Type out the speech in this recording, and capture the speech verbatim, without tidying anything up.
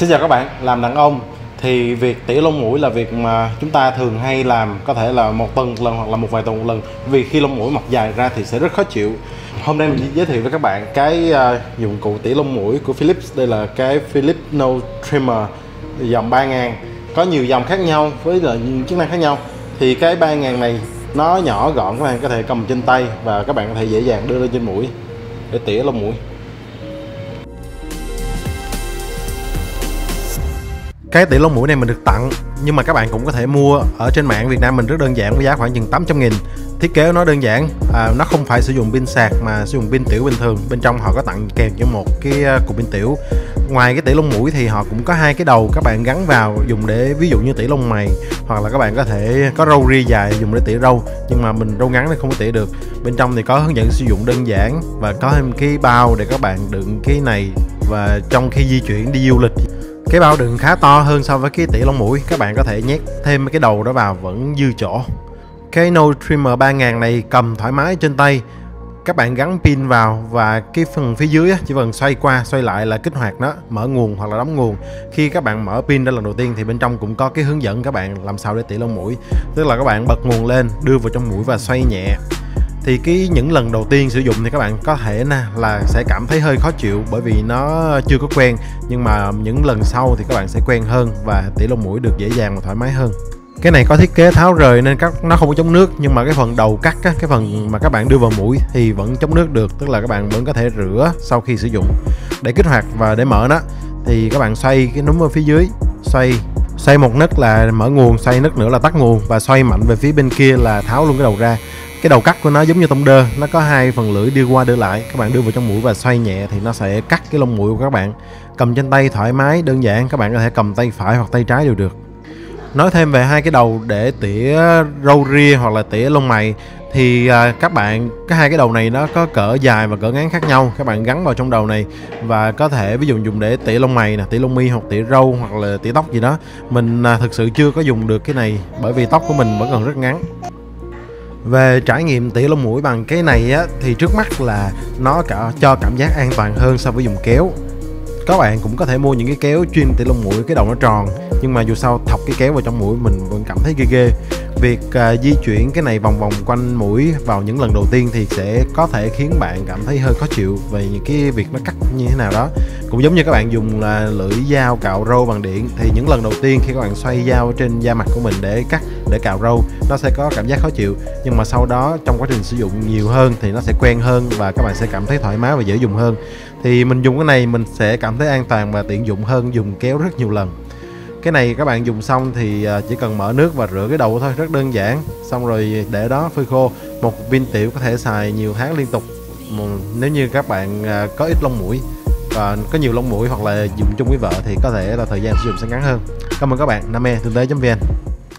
Xin chào các bạn, làm đàn ông thì việc tỉa lông mũi là việc mà chúng ta thường hay làm, có thể là một tuần một lần hoặc là một vài tuần một lần, vì khi lông mũi mọc dài ra thì sẽ rất khó chịu. Hôm nay mình giới thiệu với các bạn cái uh, dụng cụ tỉa lông mũi của Philips. Đây là cái Philips Nose Trimmer dòng ba ngàn, có nhiều dòng khác nhau với là chức năng khác nhau. Thì cái ba ngàn này nó nhỏ gọn, các bạn có thể cầm trên tay và các bạn có thể dễ dàng đưa lên trên mũi để tỉa lông mũi. Cái tỉa lông mũi này mình được tặng, nhưng mà các bạn cũng có thể mua ở trên mạng Việt Nam mình rất đơn giản với giá khoảng chừng tám trăm nghìn. Thiết kế của nó đơn giản, à, nó không phải sử dụng pin sạc mà sử dụng pin tiểu bình thường. Bên trong họ có tặng kèm cho một cái cục pin tiểu. Ngoài cái tỉa lông mũi thì họ cũng có hai cái đầu các bạn gắn vào dùng để ví dụ như tỉa lông mày, hoặc là các bạn có thể có râu ria dài dùng để tỉa râu, nhưng mà mình râu ngắn nên không có tỉa được. Bên trong thì có hướng dẫn sử dụng đơn giản và có thêm cái bao để các bạn đựng cái này, và trong khi di chuyển đi du lịch. Cái bao đựng khá to hơn so với cái tỉa lông mũi, các bạn có thể nhét thêm cái đầu đó vào vẫn dư chỗ. Cái Nose Trimmer ba ngàn này cầm thoải mái trên tay, các bạn gắn pin vào và cái phần phía dưới chỉ cần xoay qua xoay lại là kích hoạt nó, mở nguồn hoặc là đóng nguồn. Khi các bạn mở pin ra lần đầu tiên thì bên trong cũng có cái hướng dẫn các bạn làm sao để tỉa lông mũi, tức là các bạn bật nguồn lên, đưa vào trong mũi và xoay nhẹ. Thì cái những lần đầu tiên sử dụng thì các bạn có thể nè là sẽ cảm thấy hơi khó chịu bởi vì nó chưa có quen, nhưng mà những lần sau thì các bạn sẽ quen hơn và tỉa lông mũi được dễ dàng và thoải mái hơn. Cái này có thiết kế tháo rời nên các nó không có chống nước, nhưng mà cái phần đầu cắt á, cái phần mà các bạn đưa vào mũi thì vẫn chống nước được, tức là các bạn vẫn có thể rửa sau khi sử dụng. Để kích hoạt và để mở nó thì các bạn xoay cái núm ở phía dưới, xoay xoay một nấc là mở nguồn, xoay nấc nữa là tắt nguồn, và xoay mạnh về phía bên kia là tháo luôn cái đầu ra. Cái đầu cắt của nó giống như tông đơ, nó có hai phần lưỡi đưa qua đưa lại, các bạn đưa vào trong mũi và xoay nhẹ thì nó sẽ cắt cái lông mũi của các bạn. Cầm trên tay thoải mái, đơn giản, các bạn có thể cầm tay phải hoặc tay trái đều được. Nói thêm về hai cái đầu để tỉa râu ria hoặc là tỉa lông mày thì à, các bạn cái hai cái đầu này nó có cỡ dài và cỡ ngắn khác nhau, các bạn gắn vào trong đầu này và có thể ví dụ dùng để tỉa lông mày nè, tỉa lông mi hoặc tỉa râu hoặc là tỉa tóc gì đó. Mình à, thực sự chưa có dùng được cái này bởi vì tóc của mình vẫn còn rất ngắn. Về trải nghiệm tỉa lông mũi bằng cái này á, thì trước mắt là nó cả cho cảm giác an toàn hơn so với dùng kéo. Các bạn cũng có thể mua những cái kéo chuyên tỉa lông mũi, cái đầu nó tròn, nhưng mà dù sao thọc cái kéo vào trong mũi mình vẫn cảm thấy ghê ghê. Việc uh, di chuyển cái này vòng vòng quanh mũi vào những lần đầu tiên thì sẽ có thể khiến bạn cảm thấy hơi khó chịu về những cái việc nó cắt như thế nào đó. Cũng giống như các bạn dùng là lưỡi dao cạo râu bằng điện, thì những lần đầu tiên khi các bạn xoay dao trên da mặt của mình để cắt, để cạo râu, nó sẽ có cảm giác khó chịu, nhưng mà sau đó trong quá trình sử dụng nhiều hơn thì nó sẽ quen hơn và các bạn sẽ cảm thấy thoải mái và dễ dùng hơn. Thì mình dùng cái này mình sẽ cảm thấy an toàn và tiện dụng hơn dùng kéo rất nhiều lần. Cái này các bạn dùng xong thì chỉ cần mở nước và rửa cái đầu thôi, rất đơn giản. Xong rồi để đó phơi khô. Một pin tiểu có thể xài nhiều tháng liên tục nếu như các bạn có ít lông mũi và có nhiều lông mũi hoặc là dùng chung với vợ thì có thể là thời gian sử dụng sẽ ngắn hơn. Cảm ơn các bạn. Nam e Tinh tế chấm vn.